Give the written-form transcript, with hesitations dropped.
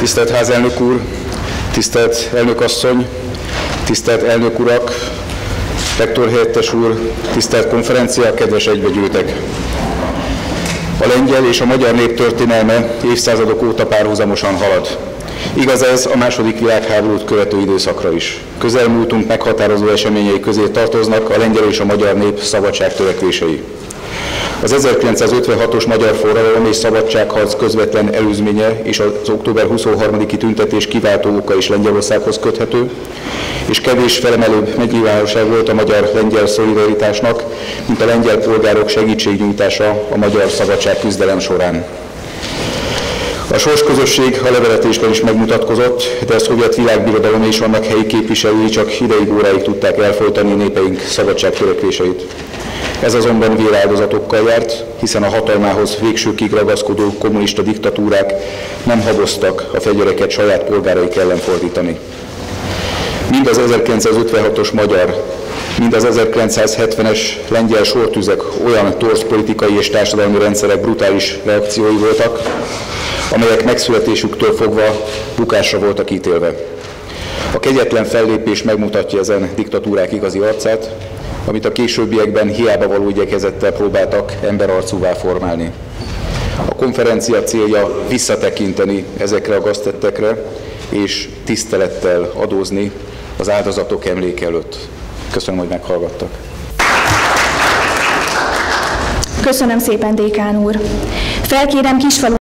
Tisztelt házelnök úr, tisztelt elnökasszony, tisztelt elnök urak, rektor helyettes úr, tisztelt konferencia, kedves egybegyűltek! A lengyel és a magyar nép történelme évszázadok óta párhuzamosan halad. Igaz ez a második világháborút követő időszakra is. Közelmúltunk meghatározó eseményei közé tartoznak a lengyel és a magyar nép szabadságtörekvései. Az 1956-os magyar forradalom és szabadságharc közvetlen előzménye és az október 23-i tüntetés kiváltó oka is Lengyelországhoz köthető, és kevés felemelőbb megnyilvánosság volt a magyar-lengyel szolidaritásnak, mint a lengyel polgárok segítségnyújtása a magyar szabadságküzdelem során. A sorsközösség a leveletésben is megmutatkozott, de a szovjet világbirodalom és annak helyi képviselői csak ideig óráig tudták elfolytani népeink szabadságtörekvéseit. Ez azonban véráldozatokkal járt, hiszen a hatalmához végsőkig ragaszkodó kommunista diktatúrák nem haboztak a fegyvereket saját polgáraik ellen fordítani. Mind az 1956-os magyar, mind az 1970-es lengyel sortüzek olyan torz politikai és társadalmi rendszerek brutális reakciói voltak, amelyek megszületésüktől fogva bukásra voltak ítélve. A kegyetlen fellépés megmutatja ezen diktatúrák igazi arcát, amit a későbbiekben hiába való igyekezettel próbáltak emberarcúvá formálni. A konferencia célja visszatekinteni ezekre a gaztettekre, és tisztelettel adózni az áldozatok emléke előtt. Köszönöm, hogy meghallgattak. Köszönöm szépen, dékán úr. Felkérem Kisfalu